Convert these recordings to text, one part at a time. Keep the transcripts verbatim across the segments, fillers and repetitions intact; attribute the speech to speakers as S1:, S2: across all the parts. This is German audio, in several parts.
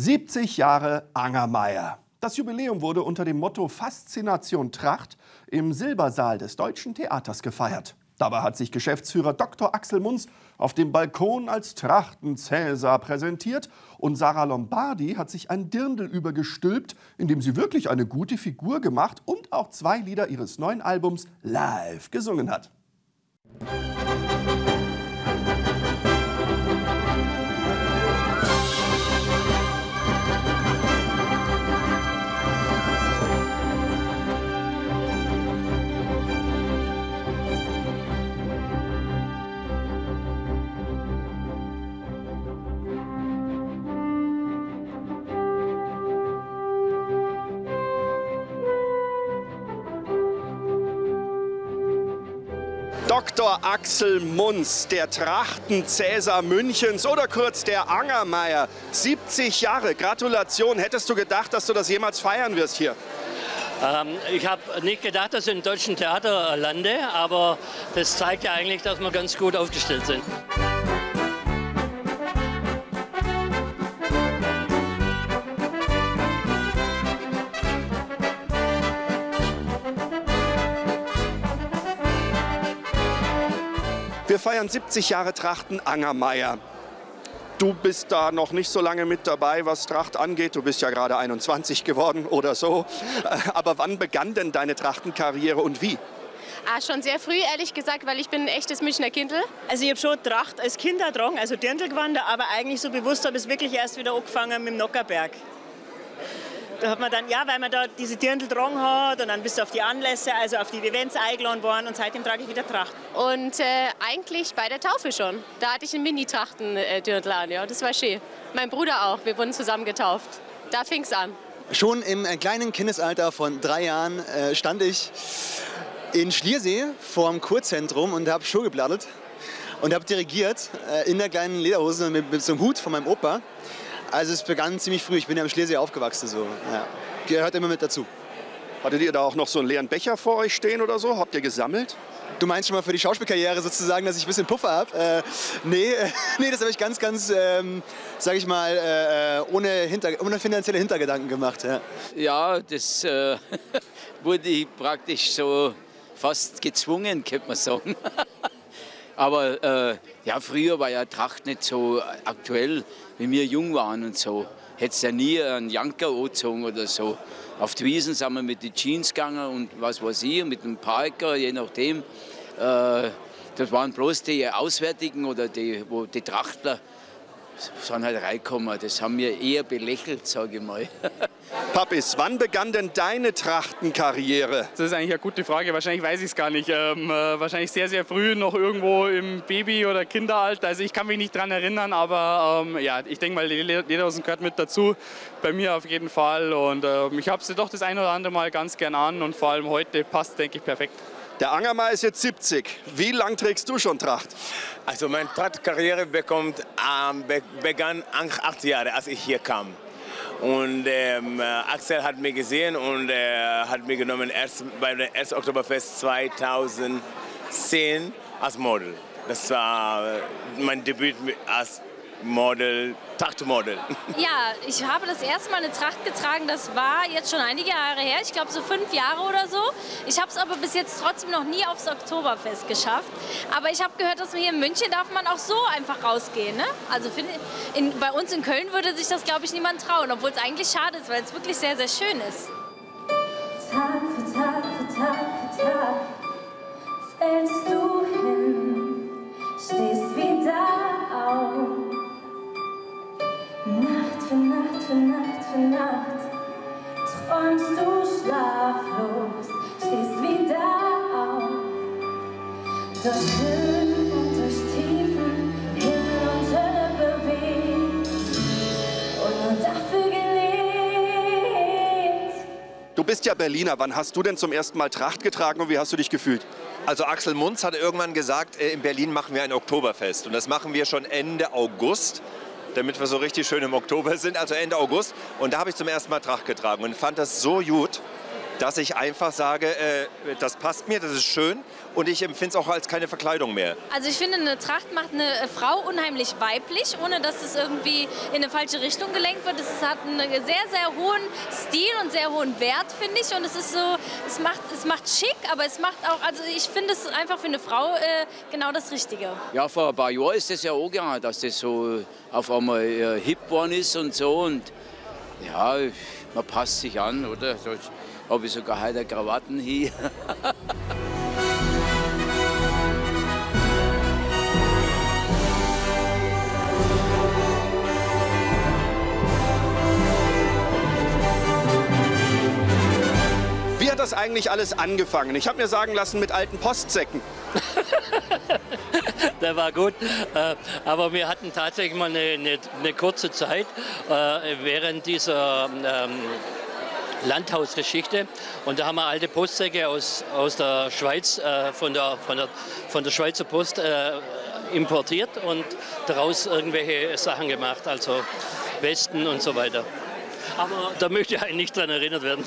S1: siebzig Jahre Angermayer. Das Jubiläum wurde unter dem Motto Faszination Tracht im Silbersaal des Deutschen Theaters gefeiert. Dabei hat sich Geschäftsführer Doktor Axel Munz auf dem Balkon als Trachten-Cäsar präsentiert und Sarah Lombardi hat sich ein Dirndl übergestülpt, in dem sie wirklich eine gute Figur gemacht und auch zwei Lieder ihres neuen Albums live gesungen hat. Doktor Axel Munz, der Trachten-Cäsar Münchens oder kurz der Angermayer. siebzig Jahre, Gratulation. Hättest du gedacht, dass du das jemals feiern wirst hier?
S2: Ähm, ich habe nicht gedacht, dass ich im Deutschen Theater lande, aber das zeigt ja eigentlich, dass wir ganz gut aufgestellt sind.
S1: Wir feiern siebzig Jahre Trachten Angermayer. Du bist da noch nicht so lange mit dabei, was Tracht angeht. Du bist ja gerade einundzwanzig geworden oder so. Aber wann begann denn deine Trachtenkarriere und wie?
S3: Ah, schon sehr früh, ehrlich gesagt, weil ich bin ein echtes Münchner Kindl.
S4: Also ich habe schon Tracht als Kind getragen, also Dirndlgewand, aber eigentlich so bewusst habe ich es wirklich erst wieder angefangen mit dem Nockerberg. Da hat man dann, ja, weil man da diese Dirndl getragen hat und dann bist du auf die Anlässe, also auf die Events eingeladen worden und seitdem trage ich wieder Tracht.
S3: Und äh, eigentlich bei der Taufe schon. Da hatte ich einen Mini-Trachten-Dirndl an, ja, das war schön. Mein Bruder auch, wir wurden zusammen getauft. Da fing es an.
S5: Schon im kleinen Kindesalter von drei Jahren äh, stand ich in Schliersee vor dem Kurzentrum und habe Show geblattert und habe dirigiert äh, in der kleinen Lederhose mit, mit so einem Hut von meinem Opa. Also es begann ziemlich früh. Ich bin ja im Schlesien aufgewachsen. So. Ja. Gehört immer mit dazu.
S1: Hattet ihr da auch noch so einen leeren Becher vor euch stehen oder so? Habt ihr gesammelt?
S5: Du meinst schon mal für die Schauspielkarriere sozusagen, dass ich ein bisschen Puffer habe? Äh, nee, äh, nee, das habe ich ganz, ganz, ähm, sag ich mal, äh, ohne, Hinter ohne finanzielle Hintergedanken gemacht. Ja,
S6: ja das äh, wurde ich praktisch so fast gezwungen, könnte man sagen. Aber äh, ja, früher war ja Tracht nicht so aktuell, wie wir jung waren und so. Hättest ja nie einen Janker angezogen oder so. Auf die Wiesen sind wir mit den Jeans gegangen und was weiß ich, mit dem Parker, je nachdem. Äh, das waren bloß die Auswärtigen oder die, wo die Trachtler sind halt reingekommen. Das haben wir eher belächelt, sage ich mal.
S1: Papis, wann begann denn deine Trachtenkarriere?
S7: Das ist eigentlich eine gute Frage. Wahrscheinlich weiß ich es gar nicht. Ähm, äh, wahrscheinlich sehr, sehr früh, noch irgendwo im Baby- oder Kinderalter. Also ich kann mich nicht daran erinnern, aber ähm, ja, ich denke mal, die Lederhosen gehört mit dazu. Bei mir auf jeden Fall. Und äh, ich habe sie doch das ein oder andere Mal ganz gern an und vor allem heute passt, denke ich, perfekt.
S1: Der Angermayer ist jetzt siebzig. Wie lang trägst du schon Tracht?
S8: Also meine Trachtkarriere bekommt, ähm, be begann acht Jahre, als ich hier kam. Und ähm, Axel hat mich gesehen und äh, hat mich genommen erst beim ersten Oktoberfest zweitausendzehn als Model. Das war mein Debüt als Model, Trachtmodel.
S9: Ja, ich habe das erste Mal eine Tracht getragen, das war jetzt schon einige Jahre her, ich glaube so fünf Jahre oder so. Ich habe es aber bis jetzt trotzdem noch nie aufs Oktoberfest geschafft. Aber ich habe gehört, dass hier in München darf man auch so einfach rausgehen. Ne? Also find, in, bei uns in Köln würde sich das, glaube ich, niemand trauen, obwohl es eigentlich schade ist, weil es wirklich sehr, sehr schön ist.
S10: Tag für Tag für Tag für Tag fällst du hin, stehst wieder auf. Nacht für Nacht für Nacht für Nacht träumst du schlaflos, stehst wieder auf. Durch Höhen und durch Tiefen, Himmel und Hölle bewegt und nur dafür gelebt.
S1: Du bist ja Berliner. Wann hast du denn zum ersten Mal Tracht getragen und wie hast du dich gefühlt?
S11: Also Axel Munz hat irgendwann gesagt, in Berlin machen wir ein Oktoberfest. Und das machen wir schon Ende August, damit wir so richtig schön im Oktober sind, also Ende August. Und da habe ich zum ersten Mal Tracht getragen und fand das so gut. dass ich einfach sage, äh, das passt mir, das ist schön und ich empfinde es auch als keine Verkleidung mehr.
S9: Also ich finde, eine Tracht macht eine Frau unheimlich weiblich, ohne dass es irgendwie in eine falsche Richtung gelenkt wird. Es hat einen sehr, sehr hohen Stil und sehr hohen Wert, finde ich. Und es ist so, es macht, es macht schick, aber es macht auch, also ich finde es einfach für eine Frau äh, genau das Richtige.
S6: Ja, vor ein paar Jahren ist das ja auch gegangen, dass das so auf einmal äh, hip geworden ist und so. Und ja, man passt sich an, oder? Da habe ich sogar heute Krawatten hier.
S1: Wie hat das eigentlich alles angefangen? Ich habe mir sagen lassen, mit alten Postsäcken.
S2: Der war gut, äh, aber wir hatten tatsächlich mal eine, eine, eine kurze Zeit äh, während dieser ähm, Landhausgeschichte und da haben wir alte Postsäcke aus, aus der Schweiz, äh, von, der, von, der, von der Schweizer Post äh, importiert und daraus irgendwelche Sachen gemacht, also Westen und so weiter. Aber da möchte ich eigentlich nicht dran erinnert werden.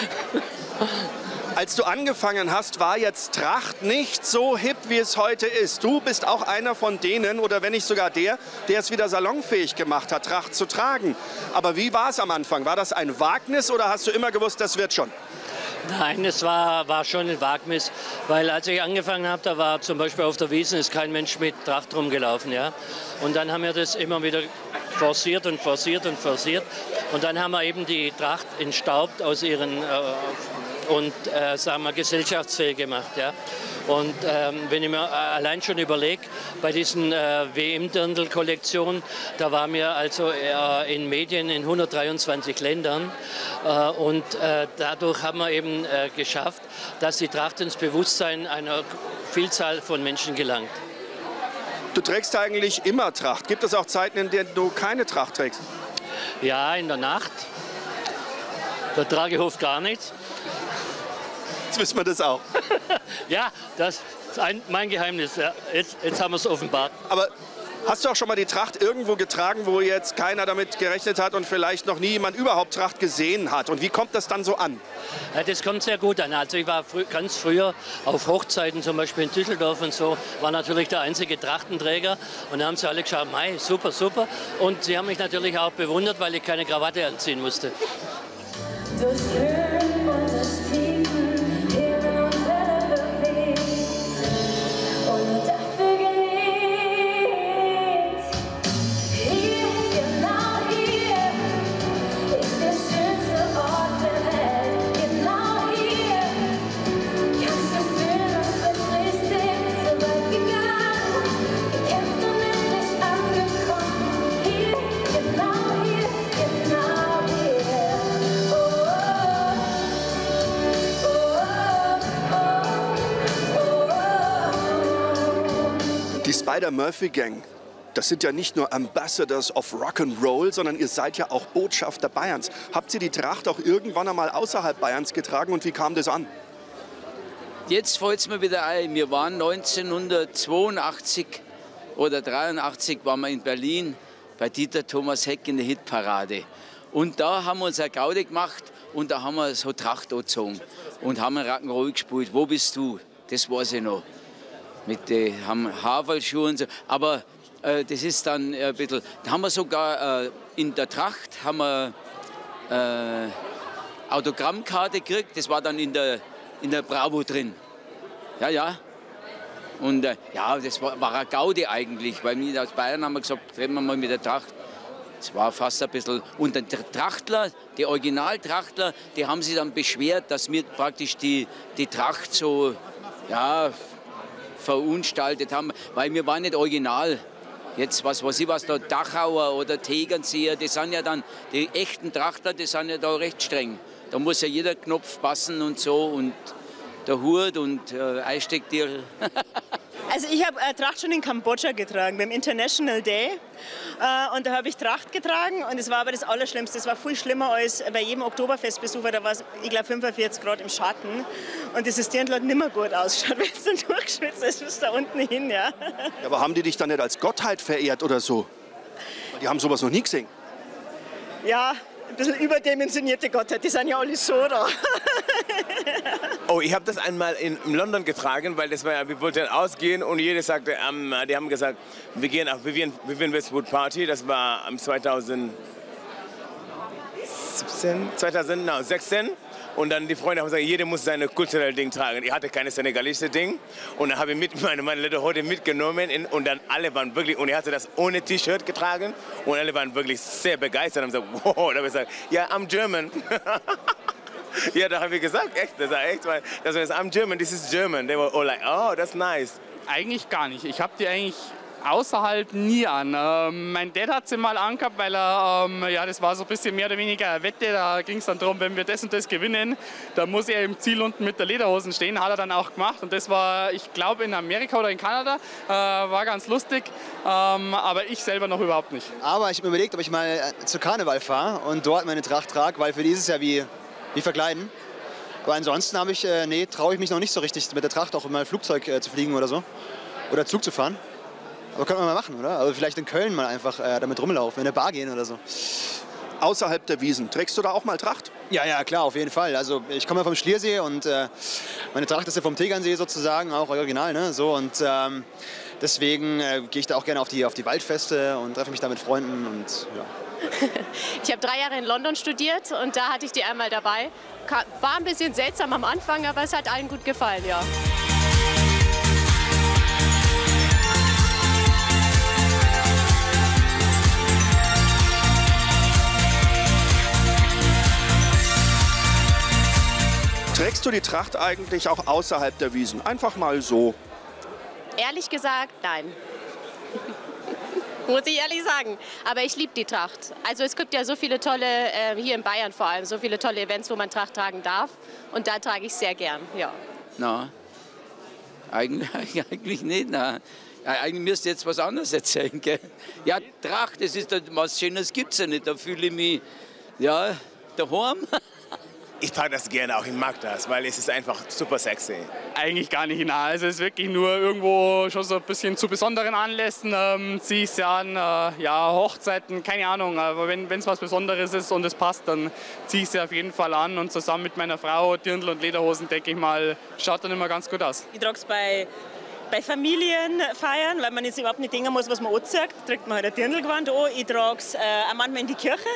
S1: Als du angefangen hast, war jetzt Tracht nicht so hip, wie es heute ist. Du bist auch einer von denen, oder wenn nicht sogar der, der es wieder salonfähig gemacht hat, Tracht zu tragen. Aber wie war es am Anfang? War das ein Wagnis oder hast du immer gewusst, das wird schon?
S2: Nein, es war, war schon ein Wagnis, weil als ich angefangen habe, da war zum Beispiel auf der Wiesn ist kein Mensch mit Tracht rumgelaufen. Ja? Und dann haben wir das immer wieder forciert und forciert und forciert. Und dann haben wir eben die Tracht entstaubt aus ihren äh, und äh, sagen wir, gesellschaftsfähig gemacht. Ja? Und ähm, wenn ich mir allein schon überlege, bei diesen äh, W M-Dirndl-Kollektionen, da waren wir also äh, in Medien in hundertdreiundzwanzig Ländern äh, und äh, dadurch haben wir eben äh, geschafft, dass die Tracht ins Bewusstsein einer Vielzahl von Menschen gelangt.
S1: Du trägst eigentlich immer Tracht. Gibt es auch Zeiten, in denen du keine Tracht trägst?
S2: Ja, in der Nacht. Da trage ich oft gar nichts.
S1: Jetzt wissen wir das auch.
S2: Ja, das ist ein, mein Geheimnis. Ja. Jetzt, jetzt haben wir es offenbart.
S1: Aber hast du auch schon mal die Tracht irgendwo getragen, wo jetzt keiner damit gerechnet hat und vielleicht noch nie jemand überhaupt Tracht gesehen hat? Und wie kommt das dann so an?
S2: Ja, das kommt sehr gut an. Also ich war frü ganz früher auf Hochzeiten, zum Beispiel in Düsseldorf und so, war natürlich der einzige Trachtenträger. Und da haben sie alle geschaut, mei, super, super. Und sie haben mich natürlich auch bewundert, weil ich keine Krawatte anziehen musste.
S10: Durch Höhen und durch Tiefen, hin und her bewegt und nur dafür geliebt. Hier, genau hier, ist der schönste Ort der Welt. Genau hier kannst du fühlen, was wirklich sind, so weit gegangen, gekämpft und endlich angekommen. Hier, genau hier, genau hier.
S1: Die Spider-Murphy-Gang, das sind ja nicht nur Ambassadors of Rock'n'Roll, sondern ihr seid ja auch Botschafter Bayerns. Habt ihr die Tracht auch irgendwann einmal außerhalb Bayerns getragen und wie kam das an?
S6: Jetzt fällt es mir wieder ein, wir waren neunzehnhundertzweiundachtzig oder dreiundachtzig waren wir in Berlin bei Dieter Thomas Heck in der Hitparade. Und da haben wir uns eine Gaude gemacht und da haben wir so Tracht angezogen und haben Rock'n'Roll gespielt. Wo bist du? Das weiß ich noch. Mit den Haferlschuhen und so. Aber äh, das ist dann äh, ein bisschen. Da haben wir sogar äh, in der Tracht haben wir äh, Autogrammkarte gekriegt. Das war dann in der, in der Bravo drin. Ja, ja. Und äh, ja, das war, war eine Gaude eigentlich, weil wir aus Bayern haben wir gesagt, treten wir mal mit der Tracht. Das war fast ein bisschen. Und der Trachtler, die Originaltrachtler, die haben sich dann beschwert, dass wir praktisch die, die Tracht so, ja, verunstaltet haben, weil wir waren nicht original. Jetzt, was weiß ich, was da Dachauer oder Tegernseer, die sind ja dann, die echten Trachtler, die sind ja da recht streng. Da muss ja jeder Knopf passen und so und der Hut und äh, Einstecktier.
S4: Also ich habe äh, Tracht schon in Kambodscha getragen, beim International Day. Äh, und da habe ich Tracht getragen und es war aber das Allerschlimmste. Es war viel schlimmer als bei jedem Oktoberfestbesuch, weil da war es, ich glaube, fünfundvierzig Grad im Schatten. Und dieses Dirndl hat nicht mehr gut ausschaut, wenn es dann durchgeschwitzt ist, bis da unten hin. Ja.
S1: Ja, aber haben die dich dann nicht als Gottheit verehrt oder so? Die haben sowas noch nie gesehen.
S4: Ja, Ein bisschen überdimensionierte Gottheit, die sind ja alle so da.
S8: Oh, ich habe das einmal in, in London getragen, weil das war ja, wir wollten ausgehen und jeder sagte, ähm, die haben gesagt, wir gehen auf Vivienne, Vivienne Westwood Party, das war am zweitausendsechzehn, zweitausendsechzehn. Und dann die Freunde haben gesagt, jeder muss sein kulturelles Ding tragen. Ich hatte keine senegalische Ding. Und dann habe ich mit meine, meine Leute heute mitgenommen. In, und dann alle waren wirklich, und ich hatte das ohne T-Shirt getragen. Und alle waren wirklich sehr begeistert und haben gesagt, wow. Da habe ich gesagt, ja, I'm German. Ja, da habe ich gesagt, echt, das war echt, weil das heißt, I'm German, this is German. They were all like, oh, that's nice.
S7: Eigentlich gar nicht. Ich habe die eigentlich außerhalb nie an. Ähm, mein Dad hat sie mal angehabt, weil er, ähm, ja, das war so ein bisschen mehr oder weniger eine Wette. Da ging es dann darum, wenn wir das und das gewinnen, dann muss er im Ziel unten mit der Lederhosen stehen. Hat er dann auch gemacht und das war, ich glaube, in Amerika oder in Kanada. Äh, war ganz lustig, ähm, aber ich selber noch überhaupt nicht.
S5: Aber ich habe mir überlegt, ob ich mal zu Karneval fahre und dort meine Tracht trage, weil für die ist es ja wie, wie verkleiden. Aber ansonsten habe ich, äh, nee, traue ich mich noch nicht so richtig mit der Tracht auch in mein Flugzeug äh, zu fliegen oder so. Oder Zug zu fahren. Aber können wir mal machen, oder? Also vielleicht in Köln mal einfach äh, damit rumlaufen, in eine Bar gehen oder so.
S1: Außerhalb der Wiesen, trägst du da auch mal Tracht?
S5: Ja, ja, klar, auf jeden Fall. Also ich komme ja vom Schliersee und äh, meine Tracht ist ja vom Tegernsee sozusagen, auch original, ne? So, und ähm, deswegen äh, gehe ich da auch gerne auf die, auf die Waldfeste und treffe mich da mit Freunden und ja.
S3: Ich habe drei Jahre in London studiert und da hatte ich die einmal dabei. War ein bisschen seltsam am Anfang, aber es hat allen gut gefallen, ja.
S1: Trägst du die Tracht eigentlich auch außerhalb der Wiesen? Einfach mal so.
S3: Ehrlich gesagt, nein. Muss ich ehrlich sagen. Aber ich liebe die Tracht. Also es gibt ja so viele tolle, äh, hier in Bayern vor allem, so viele tolle Events, wo man Tracht tragen darf. Und da trage ich sehr gern, ja.
S6: Na, eigentlich, eigentlich nicht, na. Eigentlich müsst ihr jetzt was anderes erzählen, gell? Ja, Tracht, das ist was Schönes, gibt es ja nicht. Da fühle ich mich, ja, daheim.
S8: Ich trage das gerne auch, ich mag das, weil es ist einfach super sexy.
S7: Eigentlich gar nicht nah. Also es ist wirklich nur irgendwo schon so ein bisschen zu besonderen Anlässen ähm, ziehe ich es ja an. Äh, ja, Hochzeiten, keine Ahnung. Aber wenn es was Besonderes ist und es passt, dann ziehe ich es auf jeden Fall an. Und zusammen mit meiner Frau, Dirndl und Lederhosen, denke ich mal, schaut dann immer ganz gut aus.
S4: Ich trage es bei, bei Familienfeiern, weil man jetzt überhaupt nicht denken muss, was man anzieht. Trägt man halt ein Dirndlgewand an. Ich trage es äh, auch manchmal in die Kirche.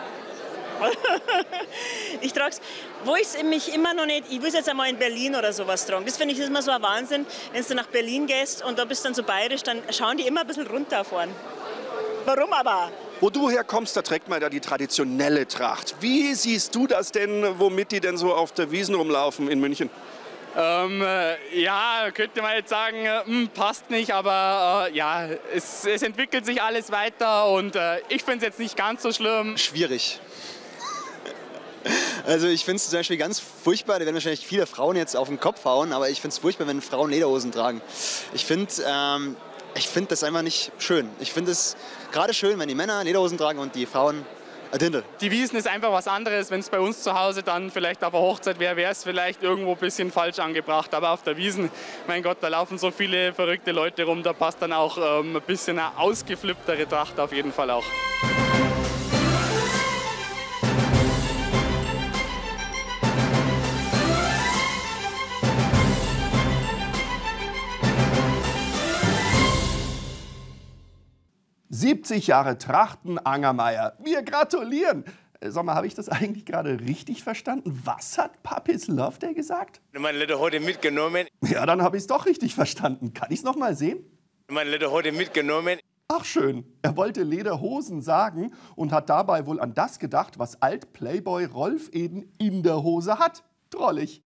S4: Ich trage es, wo ich es mich immer noch nicht, ich will es jetzt einmal in Berlin oder sowas tragen. Das finde ich immer so ein Wahnsinn, wenn du nach Berlin gehst und da bist dann so bayerisch, dann schauen die immer ein bisschen runter vorn. Warum aber?
S1: Wo du herkommst, da trägt man ja die traditionelle Tracht. Wie siehst du das denn, womit die denn so auf der Wiesn rumlaufen in München?
S7: Ähm, äh, ja, könnte man jetzt sagen, äh, mh, passt nicht, aber äh, ja, es, es entwickelt sich alles weiter und äh, ich finde es jetzt nicht ganz so schlimm.
S5: Schwierig. Also ich finde es zum Beispiel ganz furchtbar, da werden wahrscheinlich viele Frauen jetzt auf den Kopf hauen, aber ich finde es furchtbar, wenn Frauen Lederhosen tragen. Ich finde ähm, ich find das einfach nicht schön. Ich finde es gerade schön, wenn die Männer Lederhosen tragen und die Frauen ein Dirndl.
S7: Die Wiesn ist einfach was anderes. Wenn es bei uns zu Hause dann vielleicht auf der Hochzeit wäre, wäre es vielleicht irgendwo ein bisschen falsch angebracht. Aber auf der Wiesn, mein Gott, da laufen so viele verrückte Leute rum, da passt dann auch ähm, ein bisschen eine ausgeflipptere Tracht auf jeden Fall auch.
S1: siebzig Jahre Trachten Angermayer. Wir gratulieren. Sag mal, habe ich das eigentlich gerade richtig verstanden? Was hat Papis Love Day gesagt?
S8: Meine Leute heute mitgenommen.
S1: Ja, dann habe ich es doch richtig verstanden. Kann ich es noch mal sehen?
S8: Meine Leute heute mitgenommen.
S1: Ach schön. Er wollte Lederhosen sagen und hat dabei wohl an das gedacht, was Alt-Playboy Rolf Eden in der Hose hat. Drollig.